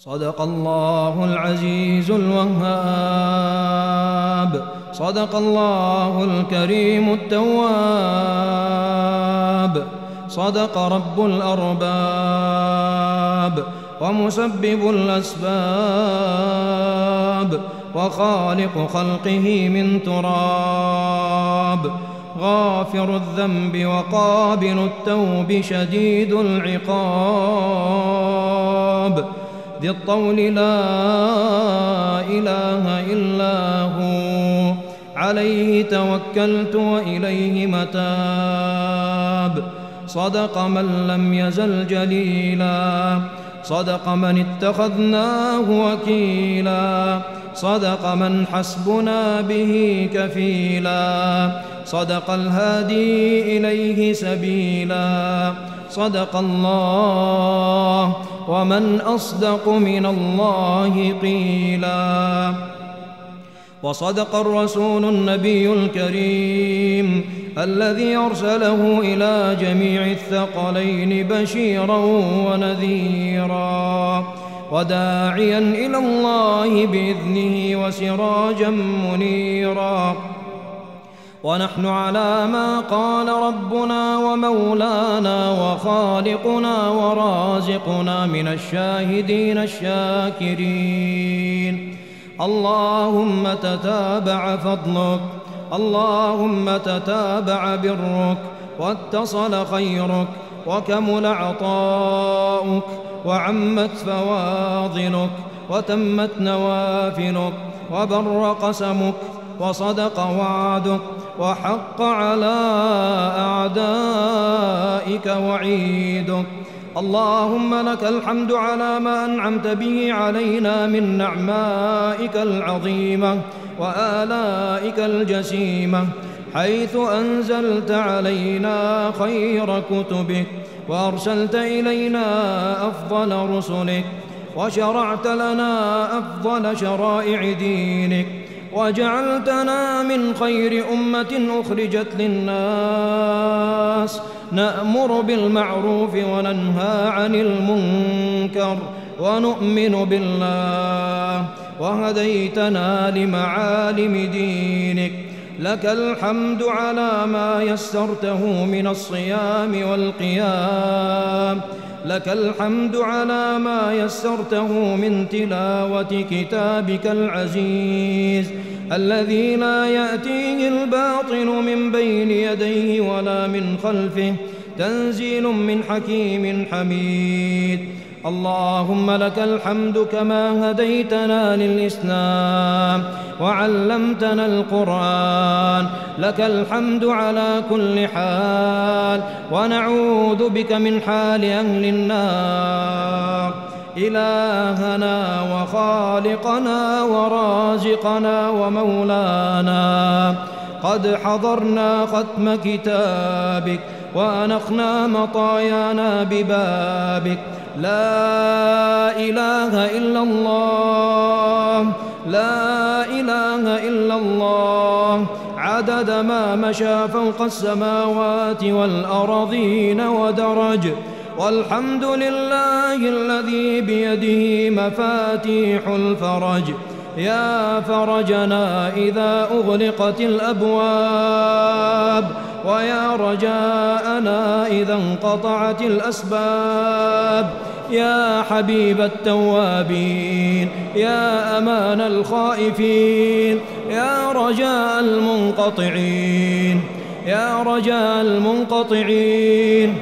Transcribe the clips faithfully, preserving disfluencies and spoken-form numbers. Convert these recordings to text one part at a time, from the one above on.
صدق الله العزيز الوهاب. صدق الله الكريم التواب. صدق رب الأرباب ومسبب الأسباب وخالق خلقه من تراب، غافر الذنب وقابل التوب شديد العقاب، ذي الطول لا إله إلا هو، عليه توكلت وإليه متاب. صدق من لم يزل جليلا، صدق من اتخذناه وكيلا، صدق من حسبنا به كفيلا، صدق الهادي إليه سبيلا. صدق الله ومن أصدق من الله قيلا. وصدق الرسول النبي الكريم الذي أرسله إلى جميع الثقلين بشيرا ونذيرا، وداعيا إلى الله بإذنه وسراجا منيرا. ونحن على ما قال ربنا ومولانا وخالقنا ورازقنا من الشاهدين الشاكرين. اللهم تتابع فضلك، اللهم تتابع برك، واتصل خيرك، وكمل عطاؤك، وعمت فواضلك، وتمت نوافلك، وبر قسمك، وصدق وعدك، وحق على أعدائك وعيدك. اللهم لك الحمد على ما أنعمت به علينا من نعمائك العظيمة وآلائك الجسيمة، حيث أنزلت علينا خير كتبك، وأرسلت إلينا أفضل رسلك، وشرعت لنا أفضل شرائع دينك، وجعلتنا من خير أمة أخرجت للناس، نأمر بالمعروف وننهى عن المنكر ونؤمن بالله. وهديتنا لمعالم دينك، لك الحمد على ما يسرته من الصيام والقيام، لك الحمد على ما يسرته من تلاوة كتابك العزيز الذي لا يأتيه الباطل من بين يديه ولا من خلفه، تنزيل من حكيم حميد. اللهم لك الحمد كما هديتنا للإسلام وعلمتنا القرآن، لك الحمد على كل حال، ونعوذ بك من حال أهل النار. إلهنا وخالقنا ورازقنا ومولانا، قد حضرنا ختم كتابك وأنخنا مطايانا ببابك. لا إله إلا الله، لا إله إلا الله، عدد ما مشى فوق السماوات والأرضين ودرج. والحمد لله الذي بيده مفاتيح الفرج، يا فرجنا إذا أغلقت الأبواب، ويا رجاءنا إذا انقطعت الأسباب، يا حبيب التوابين، يا أمان الخائفين، يا رجاء المنقطعين، يا رجاء المنقطعين.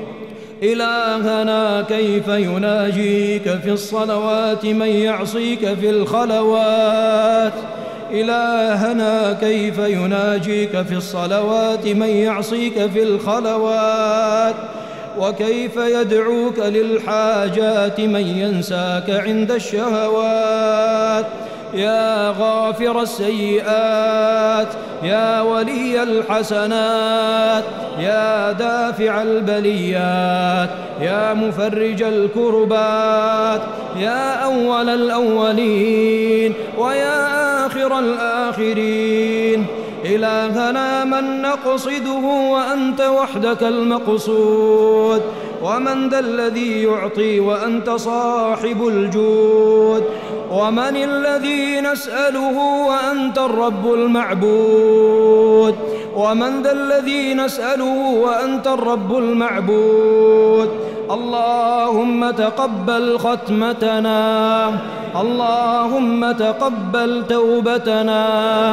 إلهنا كيف يناجيك في الصلوات من يعصيك في الخلوات، إلهنا كيف يناجيك في الصلوات من يعصيك في الخلوات، وكيف يدعوك للحاجات من ينساك عند الشهوات. يا غافر السيئات، يا ولي الحسنات، يا دافع البليات، يا مفرج الكربات، يا أول الأولين ويا آخر الآخرين. إلهنا من نقصده وأنت وحدك المقصود، ومن ذا الذي يعطي وأنت صاحب الجود؟ ومن الذي نسأله وأنت الرب المعبود؟ ومن ذا الذي نسأله وأنت الرب المعبود؟ اللهم تقبل ختمتنا، اللهم تقبل توبتنا،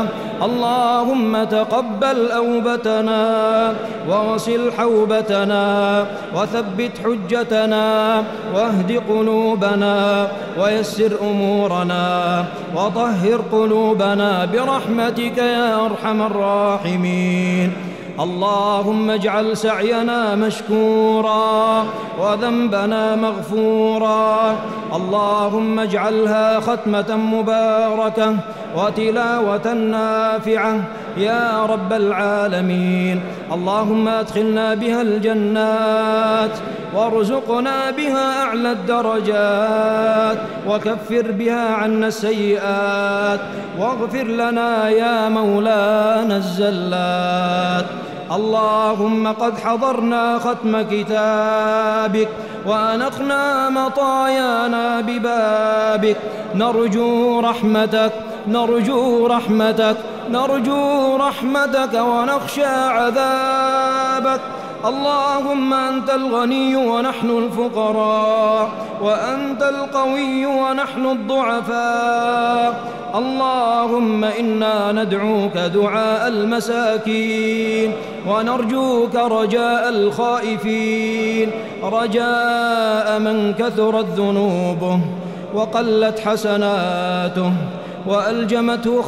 اللهم تقبل أوبتنا، وغسل حوبتنا، وثبت حجتنا، واهد قلوبنا، ويسر أمورنا، وطهر قلوبنا برحمتك يا أرحم الراحمين. اللهم اجعل سعينا مشكورا وذنبنا مغفورا. اللهم اجعلها ختمة مباركة وتلاوة نافعة يا رب العالمين. اللهم ادخلنا بها الجنات وارزقنا بها أعلى الدرجات، وكفر بها عنا السيئات، واغفر لنا يا مولانا الزلات. اللهم قد حضرنا ختم كتابك وأنقنا مطايانا ببابك، نرجو رحمتك نرجو رحمتك نرجو رحمتك ونخشى عذابك. اللهم أنت الغني ونحن الفقراء، وأنت القوي ونحن الضعفاء. اللهم إنا ندعوك دعاء المساكين، ونرجوك رجاء الخائفين، رجاء من كثرت ذنوبه وقلت حسناته وألجمته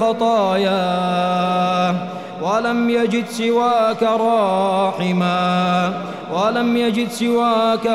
خطاياه، ولم يجد سواك راحما، ولم يجد سواك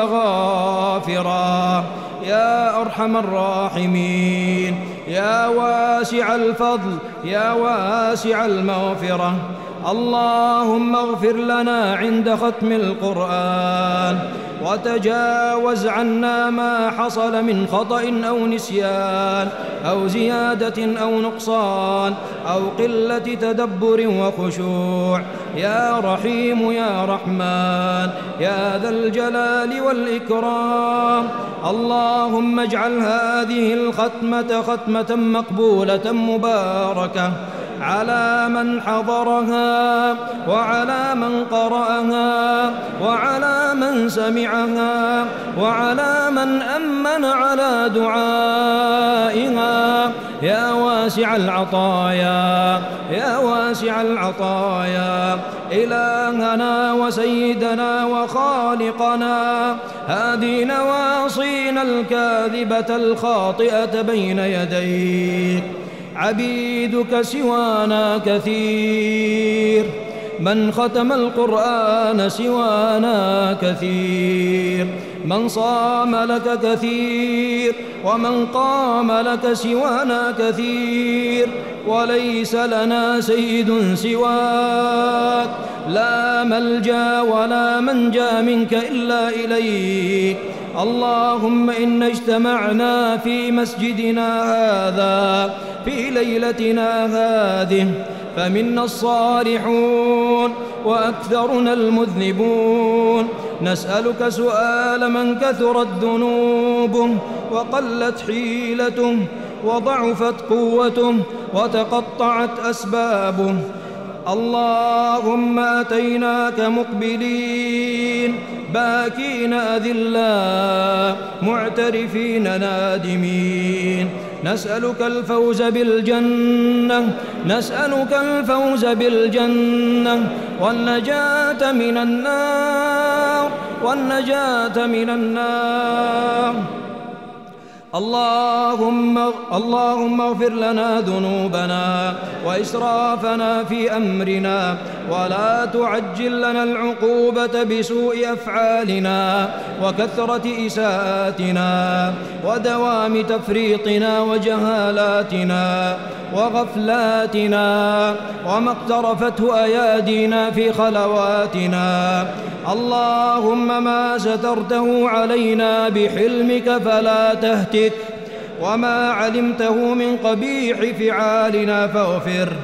غافرا يا أرحم الراحمين، يا واسع الفضل، يا واسع المغفرة. اللهم اغفر لنا عند ختم القرآن، وتجاوز عنا ما حصل من خطأ أو نسيان أو زيادة أو نقصان أو قلة تدبر وخشوع يا رحيم يا رحمن يا ذا الجلال والإكرام. اللهم اجعل هذه الختمة ختمة مقبولة مباركة على من حضرها، وعلى من قرأها، وعلى من سمعها، وعلى من أمن على دعائها يا واسع العطايا، يا واسع العطايا. إلهنا وسيدنا وخالقنا، هذه نواصينا الكاذبة الخاطئة بين يديك، عبيدك سوانا كثير، من ختم القرآن سوانا كثير، من صام لك كثير، ومن قام لك سوانا كثير، وليس لنا سيد سواك، لا ملجأ ولا منجا منك إلا إليك. اللهم إنا اجتمعنا في مسجدنا هذا في ليلتنا هذه، فمنا الصالحون وأكثرنا المذنبون. نسألك سؤال من كثرت ذنوبه وقلت حيلته وضعفت قوته وتقطعت أسبابه. اللهم أتيناك مقبلين باكين أذلا معترفين نادمين، نسألك الفوز بالجنة، نسألك الفوز بالجنة والنجاة من النار، والنجاة من النار. اللهم اللهم اغفر لنا ذنوبنا وإسرافنا في أمرنا، ولا تعجل لنا العقوبة بسوء أفعالنا وكثرة إساءاتنا ودوام تفريطنا وجهالاتنا وغفلاتنا وما اقترفته أيادينا في خلواتنا. اللهم ما سترته علينا بحلمك فلا تهتك، وما علمته من قبيح فعالنا فاغفر،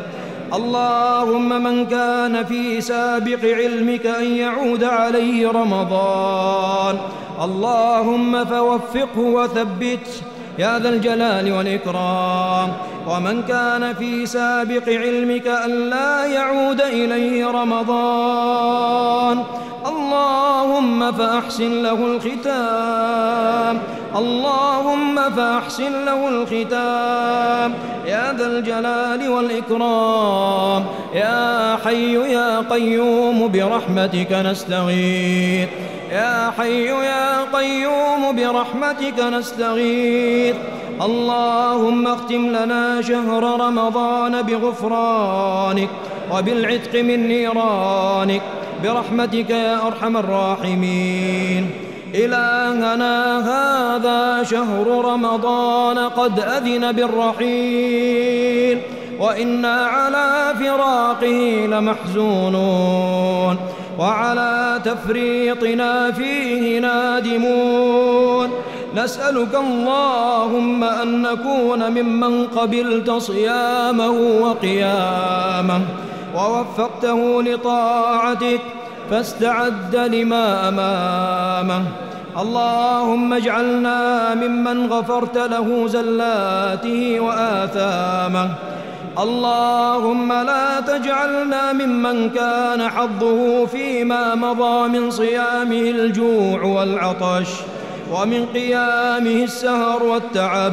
اللهم من كان في سابق علمك أن يعود عليه رمضان اللهم فوفقه وثبته يا ذا الجلال والإكرام. ومن كان في سابق علمك أن لا يعود إليه رمضان اللهم فأحسن له الختام اللهم فأحسن له الختام يا ذا الجلال والإكرام. يا حي يا قيوم برحمتك نستغيث يا حي يا قيوم برحمتك نستغيث. اللهم اختم لنا شهر رمضان بغفرانك وبالعتق من نيرانك برحمتك يا أرحم الراحمين. إلهنا هذا شهر رمضان قد أذن بالرحيل وإنا على فراقه لمحزونون وعلى تفريطنا فيه نادمون. نسألك اللهم أن نكون ممن قبلت صيامه وقيامه ووفقته لطاعتك فاستعد لما أمامه. اللهم اجعلنا ممن غفرت له زلاته وآثامه. اللهم لا تجعلنا ممن كان حظه فيما مضى من صيامه الجوع والعطش ومن قيامه السهر والتعب.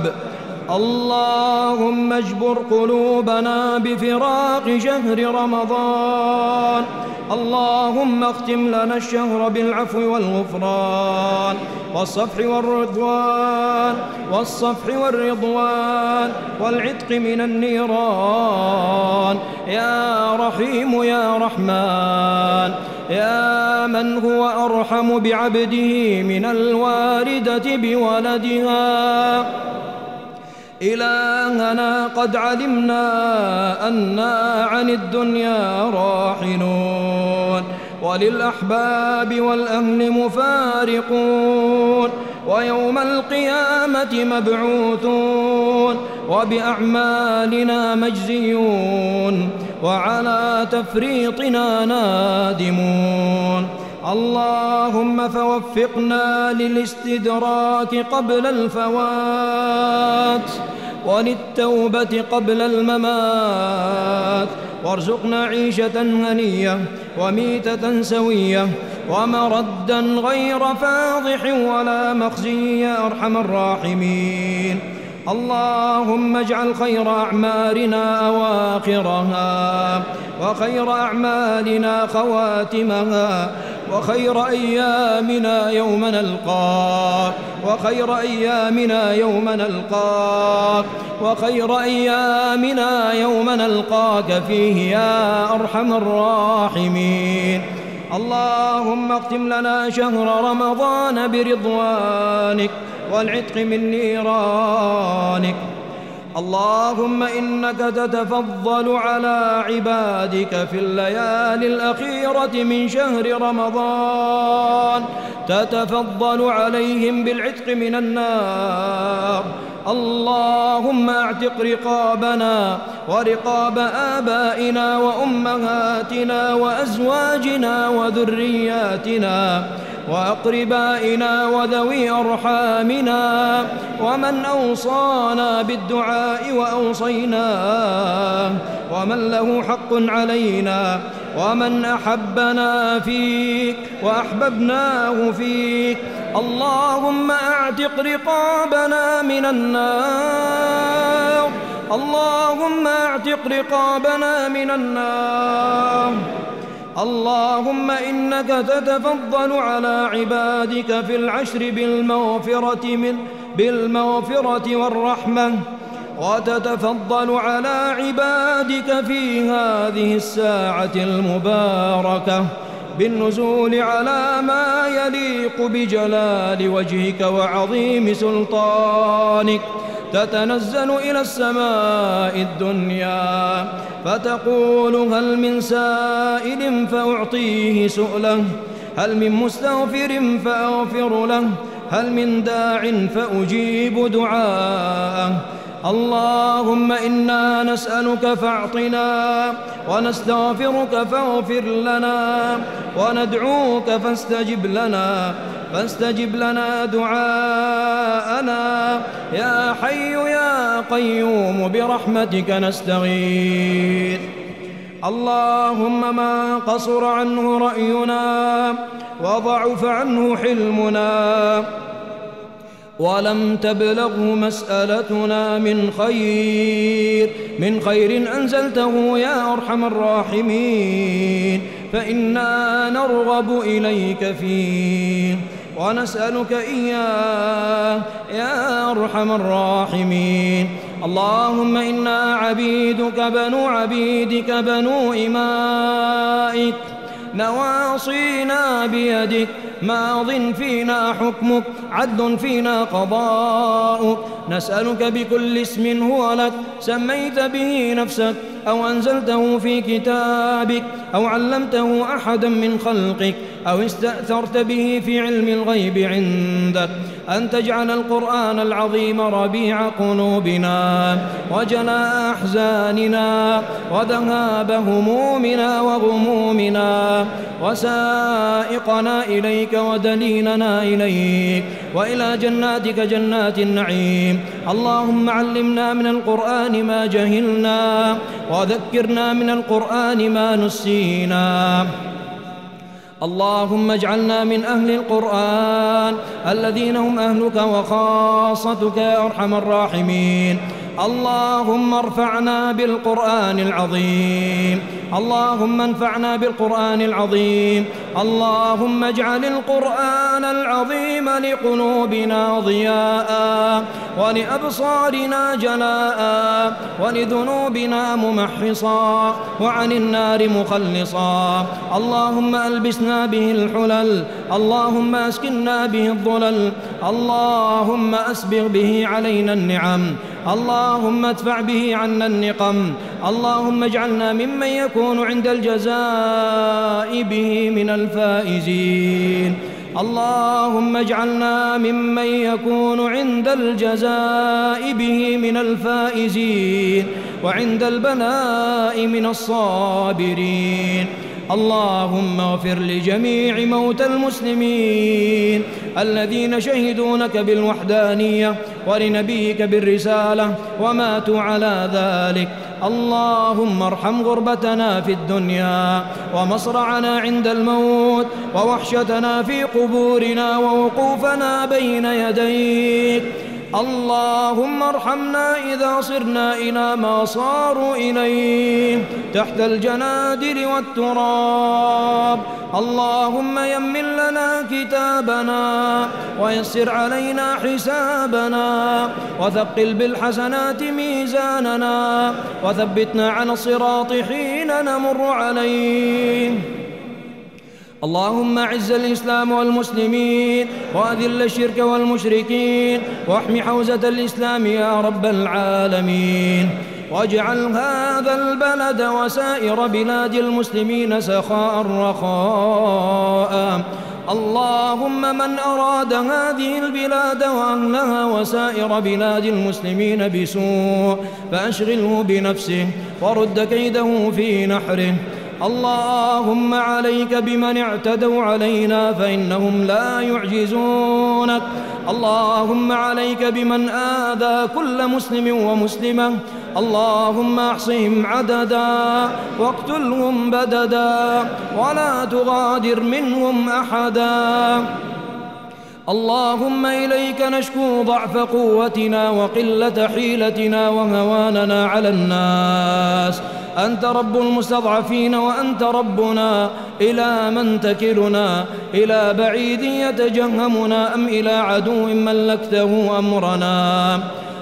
اللهم اجبر قلوبنا بفراق شهر رمضان. اللهم اختم لنا الشهر بالعفو والغفران والصفح والرضوان والصفح والرضوان والعتق من النيران. يا رحيم يا رحمن يا من هو أرحم بعبده من الوالدة بولدها. إلهنا قد علمنا أنا عن الدنيا راحلون وللأحباب والأهل مفارقون ويوم القيامة مبعوثون وبأعمالنا مجزيون وعلى تفريطنا نادمون. اللهم فوفقنا للاستدراك قبل الفوات وللتوبة قبل الممات وارزقنا عيشة هنية وميتة سوية ومردا غير فاضح ولا مخزي يا أرحم الراحمين. اللهم اجعل خير أعمالنا أواخرها وخير أعمالنا خواتمها وخير أيامنا يوم نلقاك وخير أيامنا يوم نلقاك وخير أيامنا يوم نلقاك فيه يا أرحم الراحمين. اللهم اختم لنا شهر رمضان برضوانك والعتق من نيرانك. اللهم إنك تتفضل على عبادك في الليالي الأخيرة من شهر رمضان تتفضل عليهم بالعتق من النار. اللهم اعتق رقابنا ورقاب آبائنا وأمهاتنا وأزواجنا وذرياتنا وأقربائنا وذوي أرحامنا ومن أوصانا بالدعاء وأوصيناه ومن له حق علينا ومن أحبنا فيك وأحببناه فيك. اللهم أعتق رقابنا من النار. اللهم أعتق رقابنا من النار. اللهم إنك تتفضل على عبادك في العشر بالمغفرة من بالمغفرة والرحمة وتتفضل على عبادك في هذه الساعة المباركة بالنزول على ما يليق بجلال وجهك وعظيم سلطانك. تتنزل إلى السماء الدنيا فتقول هل من سائل فأعطيه سؤله هل من مستغفر فأغفر له هل من داع فأجيب دعاءه. اللهم إنا نسألك فاعطنا، ونستغفرك فاغفر لنا، وندعوك فاستجب لنا فاستجب لنا دعاءنا يا حي يا قيوم برحمتك نستغيث. اللهم ما قصر عنه رأينا وضعف عنه حلمنا ولم تبلغه مسألتنا من خير من خير أنزلته يا أرحم الراحمين، فإنا نرغب إليك فيه ونسألك إياه يا أرحم الراحمين. اللهم إنا عبيدك بنو عبيدك بنو إمائك، نواصينا بيدك، ماض فينا حكمك، عدل فينا قضاؤك، نسألك بكل اسم هو لك سميت به نفسك أو أنزلته في كتابك أو علمته أحدا من خلقك أو استأثرت به في علم الغيب عندك، أن تجعل القرآن العظيم ربيع قلوبنا وجلاء أحزاننا وذهاب همومنا وغمومنا وسائقنا إليك ودليلنا إليك وإلى جناتك جنات النعيم. اللهم علمنا من القرآن ما جهلنا وذكرنا من القرآن ما نسينا. اللهم اجعلنا من أهل القرآن الذين هم أهلك وخاصتك يا أرحم الراحمين. اللهم ارفعنا بالقرآن العظيم، اللهم انفعنا بالقرآن العظيم. اللهم اجعل القرآن العظيم لقلوبنا ضياء ولأبصارنا جلاء ولذنوبنا ممحصا وعن النار مخلصا. اللهم ألبسنا به الحلل، اللهم أسكننا به الظلل، اللهم أسبغ به علينا النعم، اللهم ادفع به عنا النقم. اللهم اجعلنا ممن يكون عند الجزاء به من الفائزين. اللهم اجعلنا ممن يكون عند الجزاء به من الفائزين وعند البلاء من الصابرين. اللهم اغفر لجميع موتى المسلمين الذين شهدوا لك بالوحدانية ولنبيك بالرسالة وماتوا على ذلك. اللهم ارحم غربتنا في الدنيا ومصرعنا عند الموت ووحشتنا في قبورنا ووقوفنا بين يديك. اللهم ارحمنا إذا صرنا إلى ما صاروا إليه تحت الجنادل والتراب. اللهم يمن لنا كتابنا ويسر علينا حسابنا وثقل بالحسنات ميزاننا وثبتنا على الصراط حين نمر عليه. اللهم أعز الإسلام والمسلمين وأذل الشرك والمشركين واحم حوزة الإسلام يا رب العالمين، واجعل هذا البلد وسائر بلاد المسلمين سخاء رخاء. اللهم من أراد هذه البلاد وأهلها وسائر بلاد المسلمين بسوء فأشغله بنفسه ورد كيده في نحره. اللهم عليك بمن اعتدوا علينا فإنهم لا يعجزونك. اللهم عليك بمن آذى كل مسلم ومسلمة. اللهم احصهم عددا واقتلهم بددا ولا تغادر منهم أحدا. اللهم إليك نشكو ضعف قوتنا وقلة حيلتنا وهواننا على الناس. أنت رب المستضعفين وأنت ربنا، إلى من تكلنا؟ إلى بعيد يتجهمنا أم إلى عدو ملكته أمرنا؟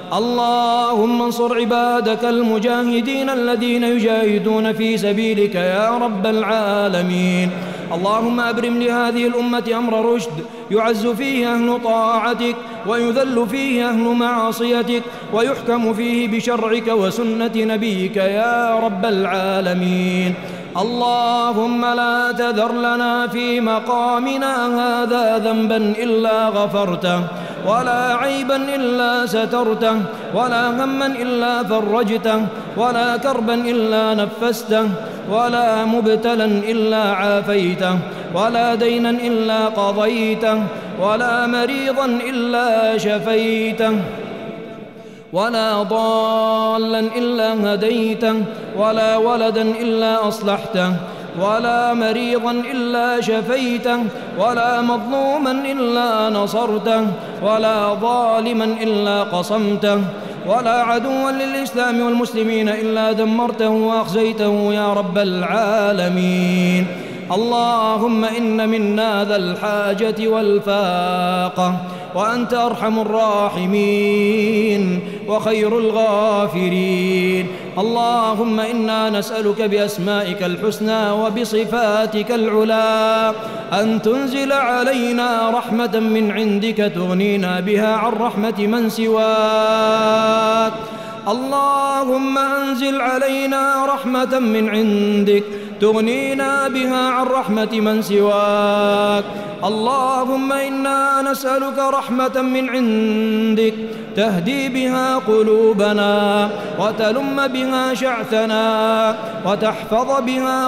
اللهم انصر عبادك المجاهدين الذين يجاهدون في سبيلك يا رب العالمين. اللهم أبرم لهذه الأمة أمر رشد يعز فيه أهل طاعتك ويذل فيه أهل معصيتك ويحكم فيه بشرعك وسنة نبيك يا رب العالمين. اللهم لا تذر لنا في مقامنا هذا ذنبا إلا غفرته ولا عيبا إلا سترته، ولا هما إلا فرجته، ولا كربا إلا نفسته، ولا مبتلا إلا عافيته، ولا دينا إلا قضيته، ولا مريضا إلا شفيته، ولا ضالا إلا هديته، ولا ولدا إلا أصلحته، ولا مريضا إلا شفيته، ولا مظلوما إلا نصرته، ولا ظالما إلا قصمته، ولا عدوا للإسلام والمسلمين إلا دمرته وأخزيته يا رب العالمين. اللهم إن منا ذا الحاجة والفاقة، وأنت أرحم الراحمين وخير الغافرين. اللهم إنا نسألك بأسمائك الحسنى وبصفاتك العلى أن تنزل علينا رحمة من عندك تغنينا بها عن رحمة من سواك. اللهم أنزل علينا رحمة من عندك تغنينا بها عن رحمة من سواك. اللهم إنا نسألك رحمة من عندك تهدي بها قلوبنا، وتلم بها شعثنا، وتحفظ بها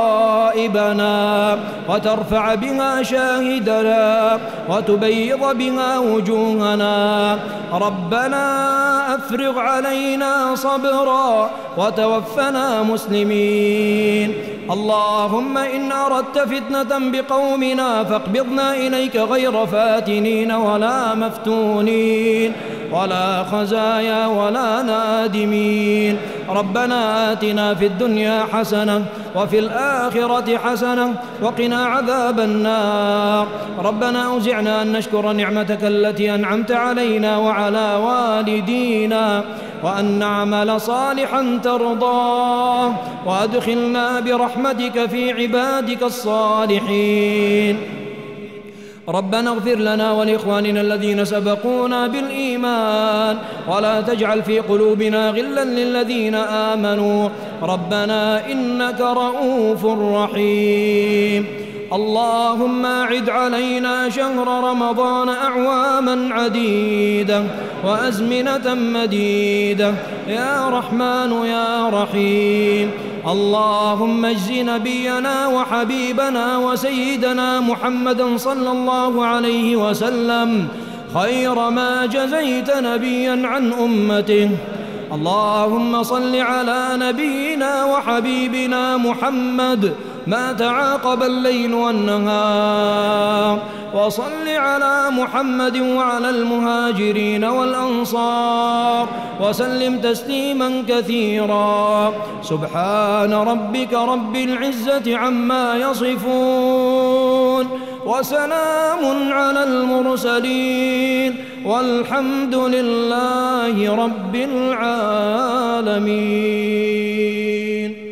غائبنا، وترفع بها شاهدنا، وتبيض بها وجوهنا. ربنا أفرغ علينا صبرا وتوفنا مسلمين. اللهم إن أردت فتنة بقومنا فاقبضنا إليك غير فاتنين ولا مفتونين ولا خزايا ولا نادمين. ربنا آتنا في الدنيا حسنة وفي الآخرة حسنة وقنا عذاب النار. ربنا أوزعنا أن نشكر نعمتك التي أنعمت علينا وعلى والدينا، وأن نعمل صالحا ترضاه، وأدخلنا برحمتك في عبادك الصالحين. ربنا اغفر لنا ولإخواننا الذين سبقونا بالإيمان، ولا تجعل في قلوبنا غلا للذين آمنوا، ربنا إنك رؤوف رحيم. اللهم أعد علينا شهر رمضان أعواما عديدة وأزمنة مديدة يا رحمن يا رحيم. اللهم اجز نبينا وحبيبنا وسيدنا محمدا صلى الله عليه وسلم خير ما جزيت نبيا عن أمته. اللهم صل على نبينا وحبيبنا محمد ما تعاقب الليل والنهار، وصل على محمد وعلى المهاجرين والأنصار وسلم تسليما كثيرا. سبحان ربك رب العزة عما يصفون، وسلام على المرسلين، والحمد لله رب العالمين.